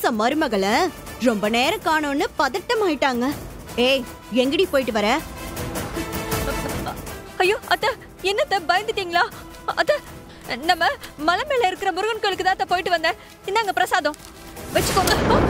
மாசம் மருமகளை ரொம்ப நேரம் காணோன்னு பதட்டம் ஆயிட்டாங்க. ஏய், எங்கடி போயிட்டு வர? ஐயோ அத்தை, என்னத்த பயந்துட்டீங்களா? அத்தை, நம்ம மலை மேல இருக்கிற முருகன் கோயிலுக்கு தான் போயிட்டு வந்தேன். இந்தாங்க பிரசாதம் வச்சுக்கோங்க.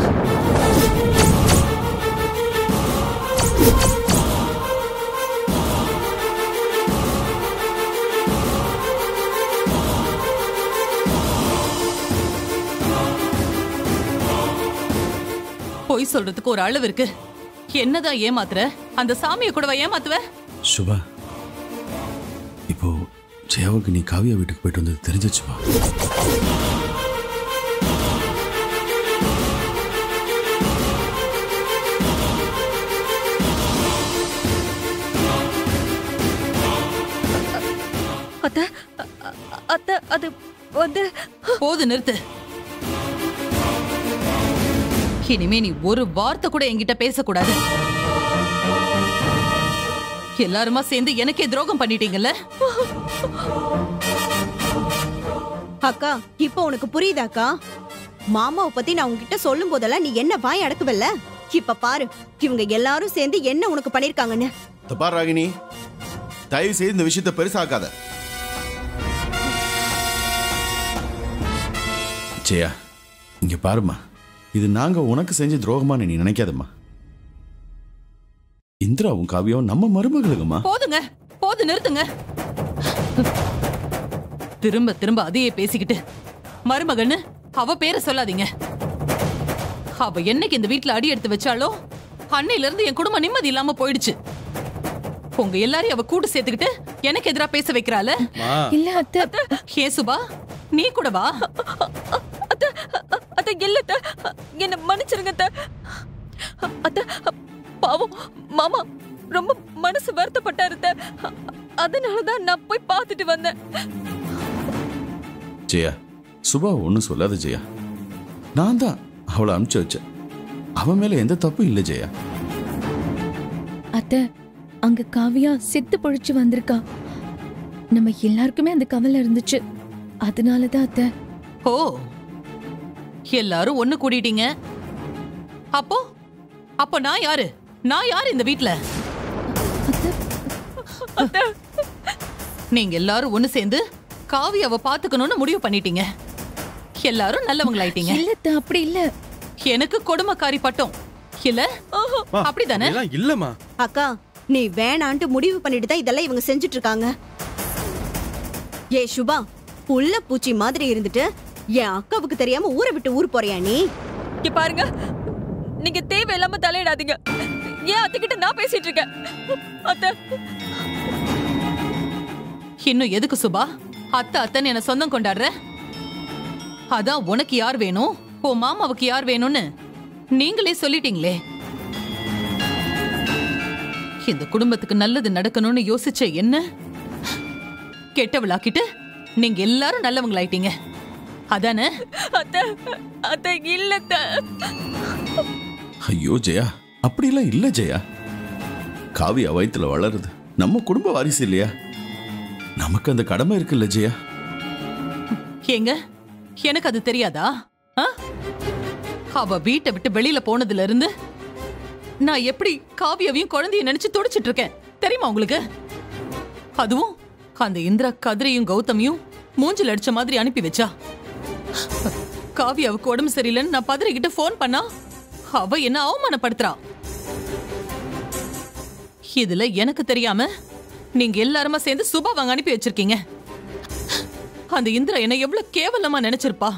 பொய் சொல்றதுக்கு ஒரு அளவு இருக்கு. என்னதான் ஏமாத்துற? அந்த சாமியை கூடவா ஏமாத்துவ? சுபா, இப்போ ஜெயாவுக்கு நீ காவியா வீட்டுக்கு போயிட்டு வந்தது தெரிஞ்சிச்சுப்பா. அத்தை, அத்தை, அது வந்து போது, நிறுத்து. இனிமே நீ ஒரு வார்த்தை கூட என்கிட்ட பேசக்கூடாது. எல்லாருமா சேர்ந்து எனக்கே துரோகம் பண்ணிட்டீங்கல்ல? அக்கா, இப்போ உனக்கு புரியுதாக்கா? மாமாவை பத்தி நான் உன்கிட்ட சொல்லும் போதெல்லாம் நீ என்ன வாய் அடக்குவல்ல? இப்ப பாரு, இவங்க எல்லாரும் சேர்ந்து என்ன உனக்கு பண்ணிருக்காங்கன்னு. தப்பா ராகினி, தயவு செய்து இந்த விஷயத்தை பெருசாக்காத. ஜெயா, இங்க பாருமா, இது நாங்க உனக்கு செஞ்ச துரோகமா நீ நினைக்காதம்மா. இந்திராவும் காவியாவும் நம்ம மருமகளுங்கம்மா. போதுங்க, போது, நிறுத்துங்க. திரும்ப திரும்ப அதையே பேசிக்கிட்டு மருமகன்னு அவ பேரை சொல்லாதீங்க. அவ என்னைக்கு இந்த வீட்டுல அடி எடுத்து வச்சாலோ அன்னையில இருந்து என் குடும்பம் நிம்மதி இல்லாம போயிடுச்சு. உங்க எல்லாரையும் அவ கூட்டு சேர்த்துக்கிட்டு எனக்கு எதிரா பேச வைக்கிறாள. இல்ல அத்தை. ஏன் சுபா, நீ கூட வா. அத்தை, அத்தை, இல்ல அத்தை, என்ன மன்னிச்சிருங்க அத்தை. அத்தை, பாவம் மாமா ரொம்ப மனசு வருத்தப்பட்டாரு அத்தை. அதனாலதான் நான் போய் பார்த்துட்டு வந்தேன். ஜெயா, சுபா ஒன்னும் சொல்லாத ஜெயா. நான் தான் அவளை அனுப்பிச்சு வச்சேன். அவன் மேல எந்த தப்பும் இல்லை ஜெயா. அத்தை, அங்க காவியா செத்து பொழிச்சு வந்திருக்கா. நம்ம எல்லாருக்குமே அந்த கவலை இருந்துச்சு. அதனாலதான் அத்தை. ஓ, எல்லாரும் ஒண்ணு கூடிட்டீங்க. அப்போ அப்போ நான் யாரு? நான் யாரு இந்த வீட்ல? நீங்க எல்லாரும் ஒண்ணு சேர்ந்து காவியாவை பாத்துக்கணும்னு முடிவு பண்ணிட்டீங்க. எல்லாரும் நல்லவங்களாயிட்டீங்க. இல்ல அத்தை, அப்படி இல்ல. எனக்கு கொடுமைக்காரி பட்டம் இல்ல, அப்படிதானே? இல்லம்மா அக்கா, நீ வேணான்ட்டு முடிவு பண்ணிட்டு தான் இதெல்லாம் இவங்க செஞ்சுட்டு இருக்காங்க. ஏ சுபா, புள்ள பூச்சி மாதிரி இருந்துட்டு என் அக்காவுக்கு தெரியாம ஊரை விட்டு ஊர் போறியா நீ? இங்க பாருங்க, நீங்க தேவையில்லாம தலையிடாதீங்க. ஏன் அத்தைகிட்ட நான் பேசிட்டு இருக்கேன். அத்தை, இன்னும் எதுக்கு சுபா அத்தை அத்தைன்னு என்ன சொந்தம் கொண்டாடுற? அதான் உனக்கு யார் வேணும், உன் மாமாவுக்கு யார் வேணும்னு நீங்களே சொல்லிட்டீங்களே. இந்த குடும்பத்துக்கு நல்லது நடக்கணும்னு யோசிச்ச என்ன கெட்டவளாக்கிட்டு நீங்க எல்லாரும் நல்லவங்களாயிட்டீங்க, அதானே? அத்தை, அத்தை, இல்ல அத்தை. ஐயோ ஜெயா, அப்படிலாம் இல்ல ஜெயா. காவியா வயித்துல வளருது நம்ம குடும்ப வாரிசு இல்லையா? நமக்கு அந்த கடமை இருக்குல்ல ஜெயா. ஏங்க, எனக்கு அது தெரியாதா? அவ வீட்டை விட்டு வெளியில போனதுல இருந்து நான் எப்படி காவியாவையும் குழந்தைய நினைச்சு துடிச்சிட்டு இருக்கேன் தெரியுமா உங்களுக்கு? அதுவும் அந்த இந்திரா கதிரையும் கௌதமியும் மூஞ்சில் அடிச்ச மாதிரி அனுப்பி வச்சா. காவியாவுக்கு உடம்பு சரியில்லைன்னு நான் பதறிக்கிட்டு போன் பண்ணா அவ என்ன அவமானப்படுத்துறா. இதுல எனக்கு தெரியாம நீங்க எல்லாருமா சேர்ந்து சுபாவாங்க அனுப்பி வச்சிருக்கீங்க. அந்த இந்திரா என்ன எவ்வளவு கேவலமா நினைச்சிருப்பா.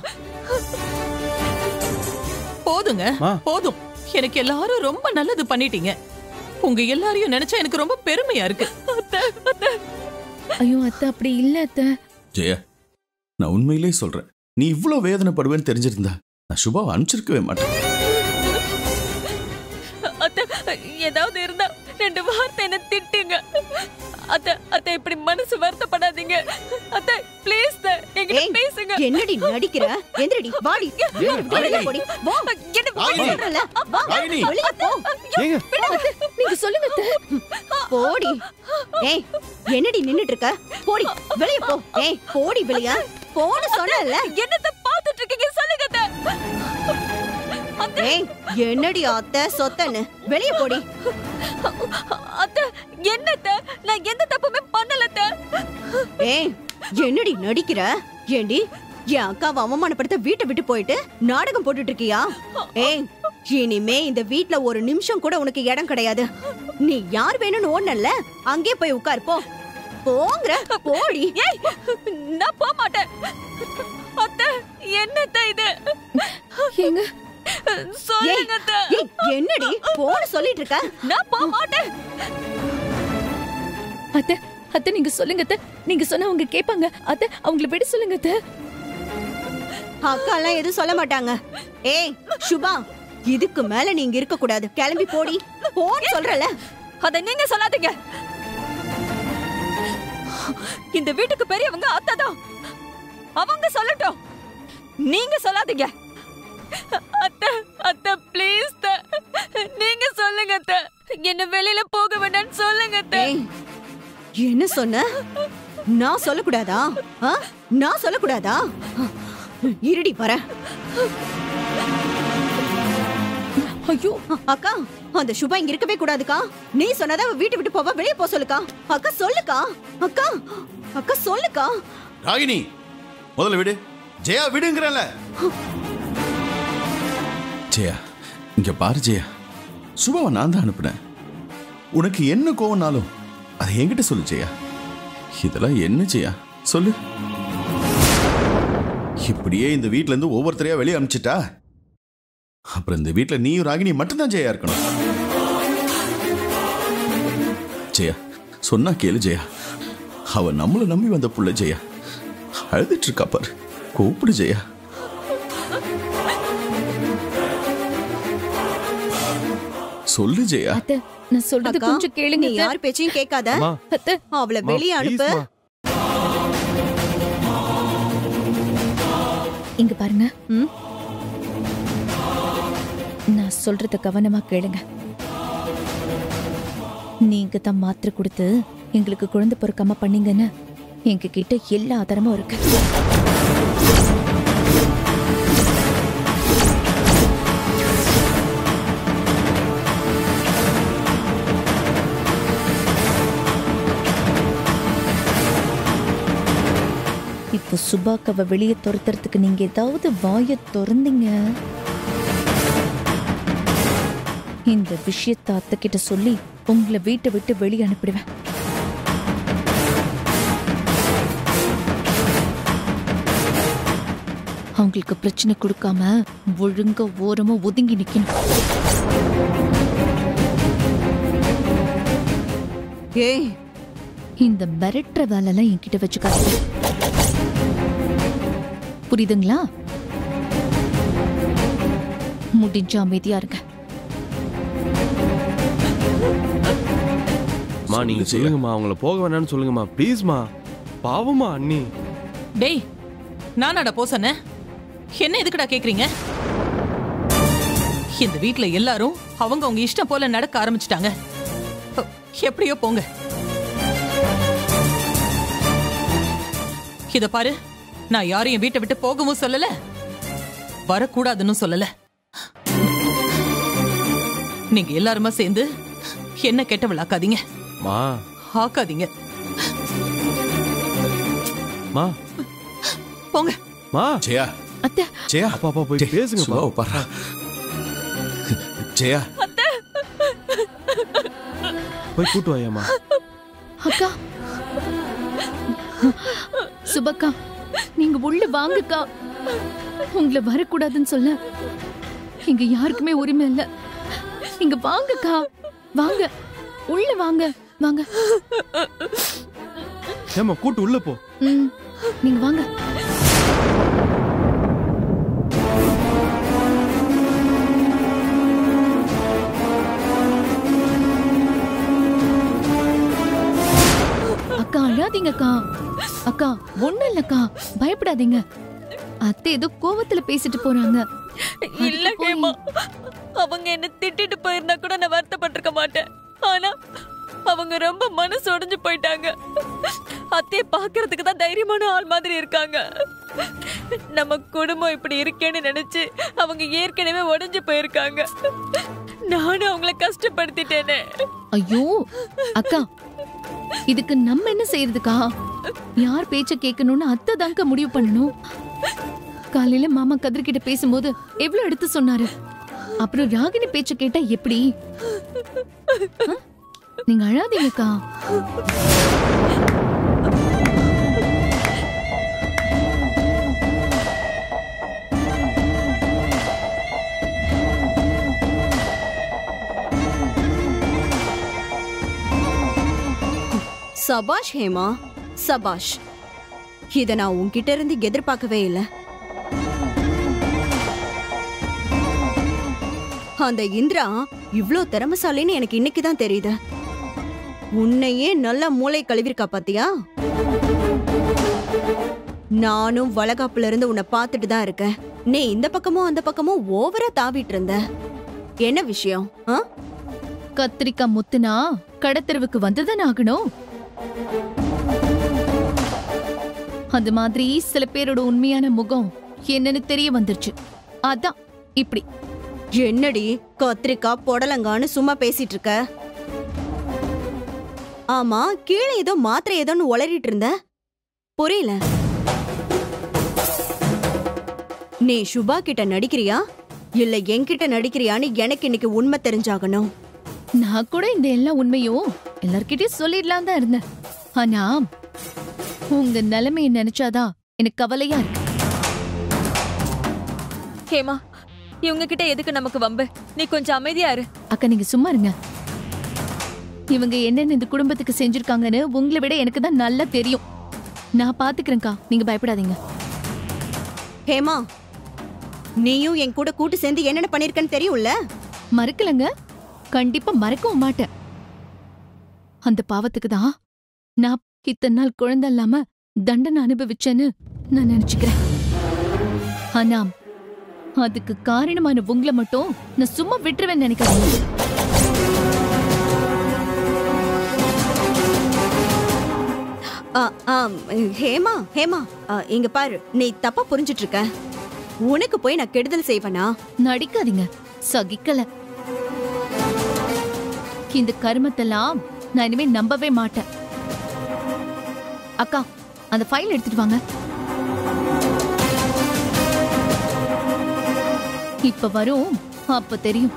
போதுங்க, போதும். எனக்கு எல்லாரும் ரொம்ப நல்லது பண்ணிட்டீங்க. உங்க எல்லாரையும் நினைச்சா எனக்கு ரொம்ப பெருமையா இருக்கு. ஐயோ அத்தை, அப்படி இல்ல அத்தை. ஜெயா, நான் உண்மையிலே சொல்றேன், நீ இவ்வளவு வேதனைப்படுவேன்னு தெரிஞ்சிருந்தா நான் சுபாவை அனுப்பிச்சிருக்கவே மாட்டேன். அத்தை, ஏதாவது இருந்தா 2 வார்த்தை என்ன திட்டுங்க. அத்தை, அத்தை, இப்படி மனசு வருத்தப்படாதீங்க. அத்தை, ப்ளீஸ் என்கிட்ட பேசுங்க. என்னடி நடிக்கிற? எந்திரடி, வாடி. வெளிய போடி. வா. என்ன சொல்றல? வா. வெளிய போ. நீங்க சொல்லுங்க அத்தை. போடி. ஏய், என்னடி நின்னுட்டு இருக்க? போடி, வெளிய போ. ஏய், போடி வெளிய. போன்னு சொன்னல. என்னத்த பாத்துட்டு இருக்கீங்க? சொல்லுங்க அத்தை. ஏய் என்னடி அத்தை சொத்தன்னு வெளிய போடி. அத்தை என்னத்த நான் எந்த தப்புமே பண்ணலத்த. ஏய் என்னடி நடிக்கிற? ஏண்டி என் அக்காவை அவமானப்படுத்த வீட்டை விட்டு போயிட்டு நாடகம் போட்டுட்டு இருக்கியா? ஏய் இனிமே இந்த வீட்ல ஒரு நிமிஷம் கூட உனக்கு இடம் கிடையாது. நீ யார் வேணும்னு ஓடனல்ல, அங்கே போய் உட்கார் போ. போங்கற போடி. ஏய் நான் போக மாட்டேன். அத்தை என்னத்த இது? ஏங்க சொல்லுங்க அத்தை. ஏய் என்னடி போன்னு சொல்லிட்டு இருக்க? நான் போக மாட்டேன். அத்தை அத்தை நீங்க சொல்லுங்க அத்தை. நீங்க சொன்னா அவங்க கேட்பாங்க. அத்தை அவங்கள விட சொல்லுங்க அத்தை. அக்கா எல்லாம் எதுவும் சொல்ல மாட்டாங்க. ஏய் சுபா, இதுக்கு மேல நீங்க இருக்க கூடாது. கிளம்பி போடி. போன்னு சொல்றல. அத நீங்க சொல்லாதீங்க. இந்த வீட்டுக்கு பெரியவங்க அத்தை தான். அவங்க சொல்லட்டும், நீங்க சொல்லாதீங்க. அத்தை அத்தை ப்ளீஸ் நீங்க சொல்லுங்க அத்தை. என்ன வெளியில போக வேண்டாம்னு சொல்லுங்க அத்தை. ஏய் என்ன சொன்ன? நான் சொல்லக்கூடாதா? நான் சொல்லக்கூடாதா? இருடி வரேன். ஐயோ அக்கா அந்த சுபா இங்க இருக்கவே கூடாதுக்கா. நீ சொன்னதா வீட்டை விட்டு போவா. வெளியே போ சொல்லுக்கா. அக்கா சொல்லுக்கா. அக்கா அக்கா சொல்லுக்கா. ராகினி முதல்ல விடு. ஜெயா விடுங்கறல. ஜெயா இங்க பாரு ஜெயா, சுபாவை நான் தான் அனுப்புனேன். உனக்கு என்ன கோவம்னாலும் அதை என்கிட்ட சொல்லு ஜெயா. இதெல்லாம் என்ன ஜெயா சொல்லு. இப்படியே இந்த வீட்ல இருந்து ஒவ்வொருத்தரையா வெளியே அனுப்பிச்சிட்டா அப்புறம் இந்த வீட்ல நீயும் ராகினி மட்டும்தான் ஜெயா இருக்கணும். ஜெயா சொன்னா கேளு ஜெயா. அவ நம்மள நம்பி வந்த புள்ள ஜெயா. அழுதுட்டு இருக்கா பாரு. கூப்பிடு ஜெயா. சொல்லு ஜெயா. அத்தை நான் சொல்றது அக்கா, கொஞ்சம் கேளுங்க நீ அத்தை. யார் பேச்சையும் கேட்காத. அத்தை அவளை வெளியே அனுப்பு. இங்க பாருங்க. ம்? நான் சொல்றத கவனமா கேளுங்க. நீங்க தான் மாத்திரை கொடுத்து எங்களுக்கு குழந்தை பிறக்காம பண்ணீங்கன்னு எங்க கிட்ட எல்லா ஆதாரமும் இருக்கு. இப்போ சுபாக்காவை வெளியே துரத்துறதுக்கு நீங்க ஏதாவது வாயை திறந்தீங்க, இந்த விஷயத்தை அத்தை கிட்ட சொல்லி உங்களை வீட்டை விட்டு வெளியே அனுப்பிடுவேன். அவங்களுக்கு பிரச்சனை கொடுக்காம ஒழுங்கா ஓரமா ஒதுங்கி நிக்கணும். ஏய் இந்த மிரட்டுற வேலைலாம் என்கிட்ட வச்சுக்காது. புரியுதுங்களா? முடிஞ்ச அமைதியா இருங்க. மா நீங்க சொல்லுங்கம்மா, அவங்கள போக வேணாம்னு சொல்லுங்கம்மா ப்ளீஸ்மா. பாவமா அண்ணி. டேய் நானாடா போ சொன்னேன். என்ன எதுக்குடா கேக்குறீங்க? இந்த வீட்ல எல்லாரும் அவங்க இஷ்டம் போல நடக்க ஆரம்பிச்சிட்டாங்க. எப்படியோ போங்க. இத பாரு, நான் யாரையும் வீட்டை விட்டு போகவும் சொல்லல, வரக்கூடாதுன்னு சொல்லல. நீங்க எல்லாருமா சேர்ந்து என்ன கெட்டவளாக்காதீங்க. மா ஆக்காதீங்க. மா போங்க. மா ஜெயா அத்தை ஜெயா அப்பா அப்பா போய் பேசுங்க. சுபாவை பாரு. ஜெயா போய் கூட்டு வாயம்மா. அக்கா சுபக்கா நீங்க உள்ள வாங்கக்கா. உங்களை வரக்கூடாதுன்னு சொல்ல இங்க யாருக்குமே உரிமை இல்ல. இங்க வாங்கக்கா, வாங்க உள்ள வாங்க. வாங்க. ஏம்மா கூட்டு உள்ள போ. நீங்க வாங்க. அக்கா அழாதீங்கக்கா. அக்கா ஒண்ணும் இல்லக்கா, பயப்படாதீங்க. அத்தை ஏதோ கோவத்துல பேசிட்டு போறாங்க. இல்ல கேமா, அவங்க என்ன திட்டிட்டு போயிருந்தா கூட நான் வருத்தப்பட்டிருக்க மாட்டேன். ஆனா அவங்க ரொம்ப மனசு உடைஞ்சு போயிட்டாங்க. அத்தைய பாக்குறதுக்கு தான் தைரியமான ஆள் மாதிரி இருக்காங்க. நம்ம குடும்பம் இப்படி இருக்கேன்னு நினைச்சு அவங்க ஏற்கனவே உடைஞ்சு போயிருக்காங்க. நானும் அவங்கள கஷ்டப்படுத்திட்டேனே. ஐயோ அக்கா, இதுக்கு நம்ம என்ன செய்யறதுக்கா? யார் பேச்ச கேட்கணும்னு அத்தை தாங்க முடிவு பண்ணணும். காலையில மாமா கதிர்கிட்ட பேசும்போது எவ்வளவு எடுத்து சொன்னாரு. அப்புறம் ராகினி பேச்ச கேட்டா எப்படி? நீங்க அழாதீங்கக்கா. சபாஷ் ஹேமா, சபாஷ். இத நான் உன்கிட்ட இருந்து எதிர்பார்க்கவே இல்லை. அந்த இந்திரா இவ்ளோ திறமைசாலின்னு எனக்கு இன்னைக்கு தான் தெரியுது. உன்னையே நல்ல மூளை கழுவிருக்கா பாத்தியா? நானும் வளகாப்புல இருந்து உன்னை பார்த்துட்டு தான் இருக்கேன். நீ இந்த பக்கமும் அந்த பக்கமும் ஓவரா தாவிட்டு இருந்த. என்ன விஷயம்? கத்திரிக்காய் முத்துனா கடத்தெருவுக்கு வந்துதான் ஆகணும். அந்த மாதிரி சில பேரோட உண்மையான முகம் என்னன்னு தெரிய வந்துருச்சு. அதான் இப்படி. என்னடி கத்திரிக்காய் பொடலங்கான்னு சும்மா பேசிட்டு இருக்க? ஆமா, கீழே ஏதோ மாத்திரை ஏதோன்னு உளறிட்டு இருந்த. புரியல. நீ சுபா கிட்ட நடிக்கிறியா இல்ல என்கிட்ட நடிக்கிறியான்னு எனக்கு இன்னைக்கு உண்மை தெரிஞ்சாகணும். நான் கூட இந்த எல்லா உண்மையும் எல்லார்கிட்டயும் சொல்லிடலாம் தான் இருந்தேன். ஆனா உங்க நிலைமையை நினைச்சாதான் எனக்கு கவலையா இருக்கு. ஹேமா, இவங்க கிட்ட எதுக்கு நமக்கு வம்பு? நீ கொஞ்சம் அமைதியா இரு. அக்கா நீங்க சும்மா இருங்க. இவங்க என்னென்ன இந்த குடும்பத்துக்கு செஞ்சிருக்காங்கன்னு உங்களை விட எனக்கு தான் நல்லா தெரியும். நான் பாத்துக்கிறேன்க்கா, நீங்க பயப்படாதீங்க. ஹேமா, நீயும் என் கூட கூட்டு சேர்ந்து என்னென்ன பண்ணிருக்கன்னு தெரியும்ல? மறக்கலங்க, கண்டிப்பா மறக்கவும் மாட்டேன். அந்த பாவத்துக்கு தான் நான் இத்தனை நாள் குழந்தை இல்லாம தண்டனை அனுபவிச்சேன்னு நான் நினைச்சுக்கிறேன். ஆனா அதுக்கு காரணமான உங்களை மட்டும் நான் சும்மா விட்டுருவேன்னு நினைக்கிறேன். ஹேமா ஹேமா, இங்க பாரு, நீ தப்பா புரிஞ்சிட்டு இருக்க. உனக்கு போய் நான் கெடுதல் செய்வேனா? நடிக்காதீங்க, சகிக்கல. இந்த கருமத்தெல்லாம் நான் இனிமே நம்பவே மாட்டேன். அக்கா, அந்த ஃபைல் எடுத்துட்டு வாங்க. இப்ப வரும், அப்ப தெரியும்.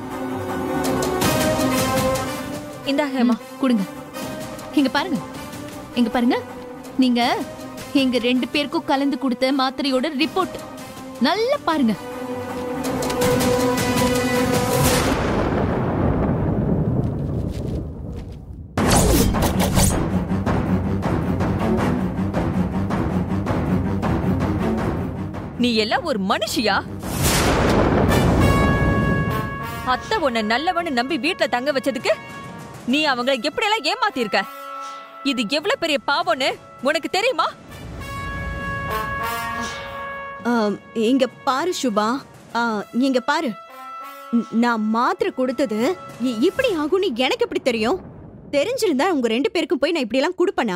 இந்தா ஹேமா, கொடுங்க. இங்க பாருங்க, இங்க பாருங்க. நீங்க எங்க 2 பேருக்கும் கலந்து கொடுத்த மாத்திரையோட ரிப்போர்ட் நல்லா பாருங்க. நீ எல்லாம் ஒரு மனுஷியா? அத்தை உன்னை நல்லவன்னு நம்பி வீட்டுல தங்க வச்சதுக்கு நீ அவங்களை எப்படி எல்லாம் ஏமாத்தி இருக்க? இது எவ்வளவு பெரிய பாவம்னு உனக்கு தெரியுமா? இங்க பாரு சுபா, இங்க பாரு. நான் மாத்திரை கொடுத்தது இப்படி ஆகும்னு எனக்கு எப்படி தெரியும்? தெரிஞ்சிருந்தா உங்க 2 பேருக்கும் போய் நான் இப்படி எல்லாம் கொடுப்பனா?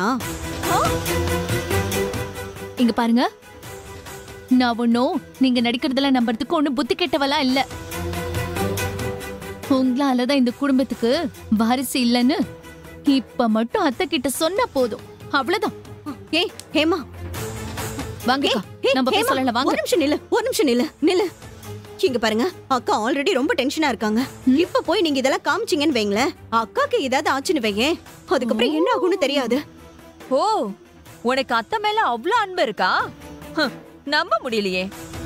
இங்க பாருங்க, நான் ஒன்னும் நீங்க நடிக்கிறதெல்லாம் நம்புறதுக்கு ஒண்ணு புத்தி கெட்டவளா இல்ல. உங்களாலதான் இந்த குடும்பத்துக்கு வாரிசு இல்லன்னு இப்ப மட்டும் அத்தை கிட்ட சொன்னா போதும், அவ்வளவுதான். ஏய் ஹேமா, வாங்க நம்ம போய் சொல்லலாம். வாங்க. ஒரு நிமிஷம் நில்லு, ஒரு நிமிஷம் நில்லு நில்லு. இங்க பாருங்க, அக்கா ஆல்ரெடி ரொம்ப டென்ஷனா இருக்காங்க. இப்ப போய் நீங்க இதெல்லாம் காமிச்சீங்கன்னு வைங்களேன், அக்காக்கு ஏதாவது ஆச்சுன்னு வையேன், அதுக்கப்புறம் என்ன ஆகும்னு தெரியாது. ஓ, உனக்கு அத்தை மேல அவ்வளவு அன்பு இருக்கா? நம்ப முடியலையே.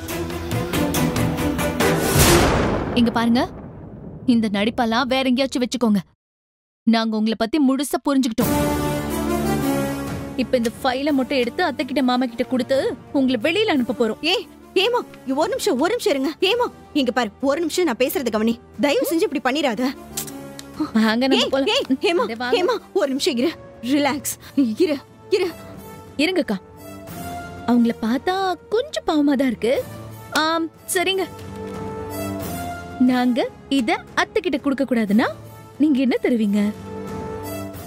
இங்க பாருங்க, இந்த நடிப்பெல்லாம் வேற எங்கேயாச்சும் வச்சுக்கோங்க. நாங்க உங்களை பத்தி முழுசா புரிஞ்சுக்கிட்டோம். இப்ப இந்த ஃபைலை மட்டும் எடுத்து அத்தை கிட்ட மாமா கிட்ட கொடுத்து உங்களை வெளியில அனுப்ப போறோம். ஏமா, ஒரு நிமிஷம் இருங்க. ஏமா, இங்க பாரு, ஒரு நிமிஷம் நான் பேசுறது கவனி. தயவு செஞ்சு இப்படி பண்ணிராத. வாங்க நம்ம போலாம். ஹேமா, ஹேமா, ஒரு நிமிஷம் இரு, ரிலாக்ஸ். இரு இரு இருங்கக்கா. அவங்கள பார்த்தா கொஞ்சம் பாவமா தான் இருக்கு. சரிங்க. நாங்க இத அத்தை கிட்ட கொடுக்க கூடாதுன்னா நீங்க என்ன தருவீங்க?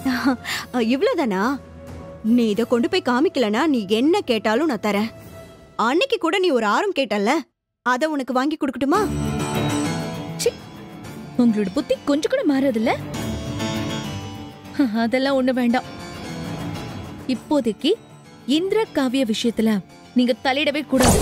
இவ்வளவுதானா? நீ இத கொண்டு போய் காமிக்கலனா நீ என்ன கேட்டாலும் நான் தரேன். அன்னைக்கு கூட நீ ஒரு ஆரம் கேட்டல்ல, அத உனக்கு வாங்கி கொடுக்கட்டுமா? உங்களோட புத்தி கொஞ்சம் கூட மாறதில்ல. அதெல்லாம் ஒண்ணு வேண்டாம். இப்போதைக்கு இந்திரா காவிய விஷயத்துல நீங்க தலையிடவே கூடாது.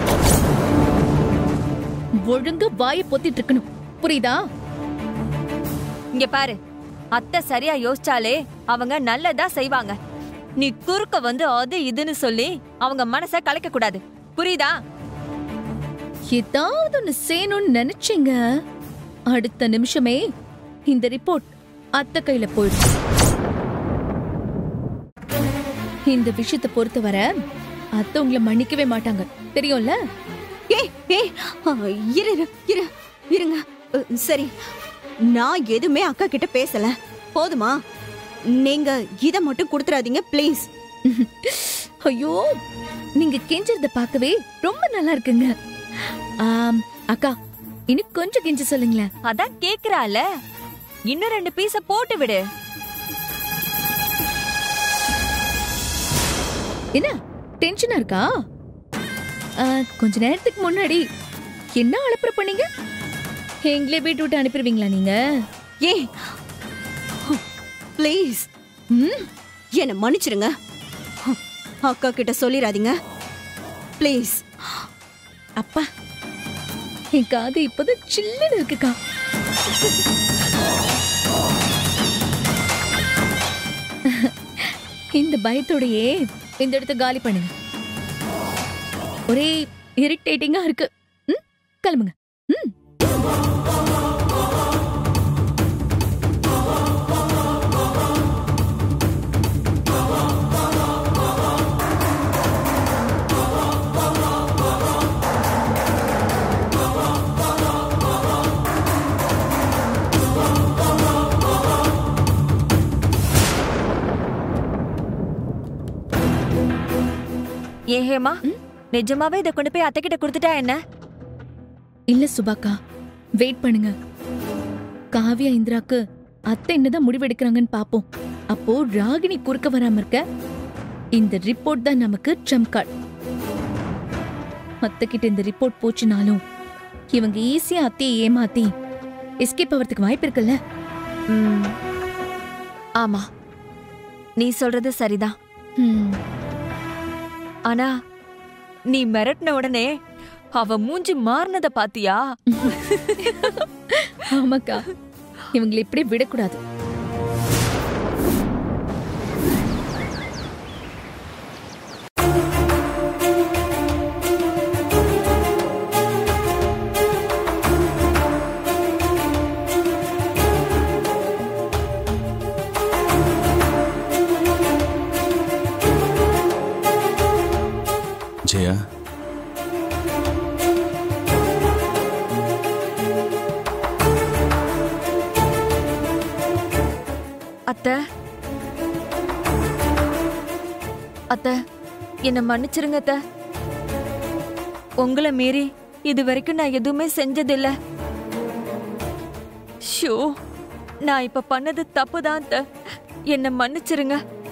ஒழுங்கா வாயை பொத்திட்டு இருக்கணும், புரியுதா? இங்க பாரு, அத்தை சரியா யோசிச்சாலே அவங்க நல்லதா செய்வாங்க. நீ குறுக்க வந்து அது இதுன்னு சொல்லி அவங்க மனச கலைக்க கூடாது, புரியுதா? ஏதாவது ஒண்ணு செய்யணும்னு நினைச்சீங்க, அடுத்த நிமிஷமே இந்த ரிப்போர்ட் அத்தை கையில போயிடும். இந்த விஷயத்தை பொறுத்தவரை அத்தை உங்களை மன்னிக்கவே மாட்டாங்க, தெரியும்ல? ஏய் ஏய் இரு இரு, இரு இருங்க. சரி, நான் எதுவுமே அக்கா கிட்ட பேசல, போதுமா? நீங்க இத மட்டும் கொடுத்துறாதீங்க ப்ளீஸ். ஐயோ, நீங்க கெஞ்சறத பார்க்கவே ரொம்ப நல்லா இருக்குங்க. அக்கா, இன்னும் கொஞ்சம் கெஞ்ச சொல்லுங்களேன். அதான் கேக்குறால, இன்னும் 2 பீஸ போட்டு விடு. என்ன டென்ஷனா இருக்கா? கொஞ்ச நேரத்துக்கு முன்னாடி என்ன அலப்பற பண்ணீங்க? எங்களே வீட்டு விட்டு அனுப்பிடுவீங்களா நீங்க? ஏய் ப்ளீஸ், என்ன மன்னிச்சிருங்க. அக்கா கிட்ட சொல்லிடாதீங்க ப்ளீஸ். அப்பா, என் காது இப்போதான் சில்லுன்னு இருக்குக்கா. இந்த பயத்தோடயே இந்த இடத்த காலி பண்ணுங்க. ஒரே இரிட்டேட்டிங்கா இருக்கு. கிளம்புங்க. ஏ ஹேமா, நிஜமாவே இத கொண்டு போய் அத்தை கிட்ட கொடுத்துட்டா என்ன? இல்ல சுபாக்கா, வெயிட் பண்ணுங்க. காவியா இந்திராக்கு அத்தை என்னதான் முடிவெடுக்கிறாங்கன்னு பாப்போம். அப்போ ராகினி குறுக்க வராம இருக்க இந்த ரிப்போர்ட் தான் நமக்கு ட்ரம்ப் கார்டு. அத்தை கிட்ட இந்த ரிப்போர்ட் போச்சுனாலும் இவங்க ஈஸியா அத்தையை ஏமாத்தி எஸ்கேப் ஆகிறதுக்கு வாய்ப்பு இருக்குல்ல? ஆமா, நீ சொல்றது சரிதான். ஆனா நீ மிரட்டின உடனே அவ மூஞ்சி மாறினத பாத்தியா? ஆமாக்கா, இவங்களை இப்படி விடக்கூடாது. ஜெயா, அத்தை அத்தை, என்ன மன்னிச்சிருங்க அத்தை. உங்களை மீறி இது வரைக்கும் நான் எதுவுமே செஞ்சதில்ல. ஷோ, நான் இப்ப பண்ணது தப்புதான் அத்தை, என்ன மன்னிச்சிருங்க.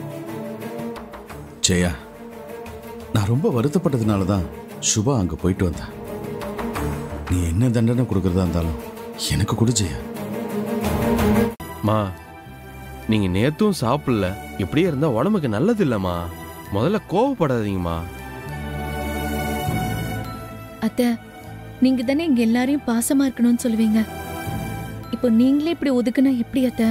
ஜெயா, நான் ரொம்ப வருத்தப்பட்டதுனால தான் சுபா அங்க போயிட்டு வந்தா. நீ என்ன தண்டனை கொடுக்கறதா இருந்தாலும் எனக்கு கொடு ஜெயா. மா, நீங்க நேத்தும் சாப்பிடல, இப்படியே இருந்தா உடம்புக்கு நல்லது இல்லம்மா. முதல்ல கோவப்படாதீங்கம்மா. அத்தை, நீங்க தானே இங்க எல்லாரையும் பாசமா இருக்கணும்னு சொல்லுவீங்க. இப்போ நீங்களே இப்படி ஒதுக்குனா எப்படி அத்தை?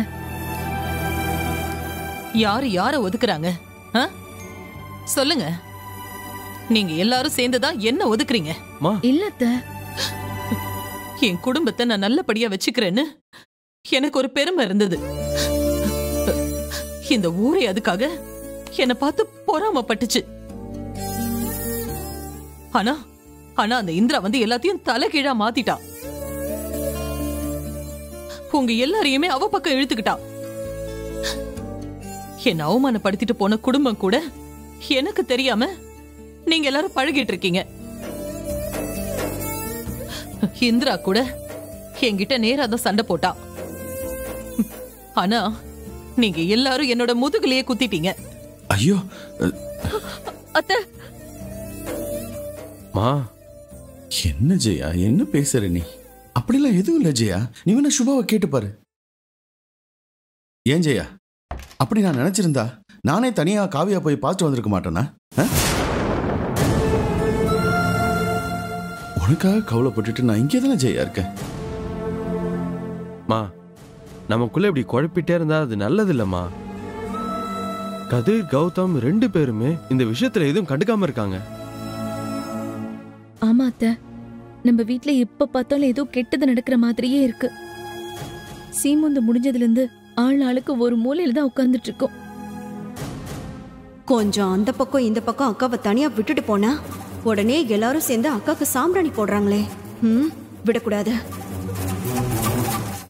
யாரு யார ஒதுக்குறாங்க? சொல்லுங்க. நீங்க எல்லாரும் சேர்ந்துதான் என்ன ஒதுக்குறீங்க? இல்ல அத்தை, என் குடும்பத்தை நான் நல்லபடியா வச்சுக்கிறேன்னு எனக்கு ஒரு பெருமை இருந்தது. இந்த ஊரே அதுக்காக என்னை பார்த்து பொறாமப்பட்டுச்சு. ஆனா ஆனா அந்த இந்திரா வந்து எல்லாத்தையும் தலைகீழா மாத்திட்டா. உங்க எல்லாரையுமே அவ பக்கம் இழுத்துக்கிட்டா. என்ன அவமானப்படுத்திட்டு போன குடும்பம் கூட எனக்கு தெரியாம நீங்க எல்லாரும் பழகிட்டு இருக்கீங்க. இந்திரா கூட என்கிட்ட நேரா தான் சண்டை போட்டா. ஆனா நீங்க எல்லாரும் என்னோட முதுகுலயே குத்திட்டீங்க. ஐயோ, அத்தை, மா என்ன ஜெயா, என்ன பேசுற நீ? அப்படிலாம் எதுவும் இல்லை ஜெயா. நீ வேணா சுபாவை கேட்டு பாரு. ஏன் ஜெயா, அப்படி நான் நினைச்சிருந்தா நானே தனியா காவியா போய் பார்த்துட்டு வந்திருக்க மாட்டேனா? உனக்காக கவலைப்பட்டுட்டு நான் இங்கே தானே ஜெயா இருக்கேன். மா நமக்குள்ள இப்படி குழப்பிட்டே இருந்தா அது நல்லது இல்லம்மா. கதிர் கௌதம் 2 பேருமே இந்த விஷயத்துல எதுவும் கண்டுக்காம இருக்காங்க. ஆமா அத்தை, நம்ம வீட்ல எப்ப பார்த்தாலும் ஏதோ கெட்டது நடக்கிற மாதிரியே இருக்கு. சீமுந்து முடிஞ்சதுல இருந்து ஆளுக்கு ஒரு மூலையில தான் உட்கார்ந்துட்டு இருக்கோம். கொஞ்சம் அந்த பக்கம் இந்த பக்கம் அக்காவை தனியா விட்டுட்டு போனா உடனே எல்லாரும் சேர்ந்து அக்காக்கு சாம்பிராணி போடுறாங்களே. விடக்கூடாது.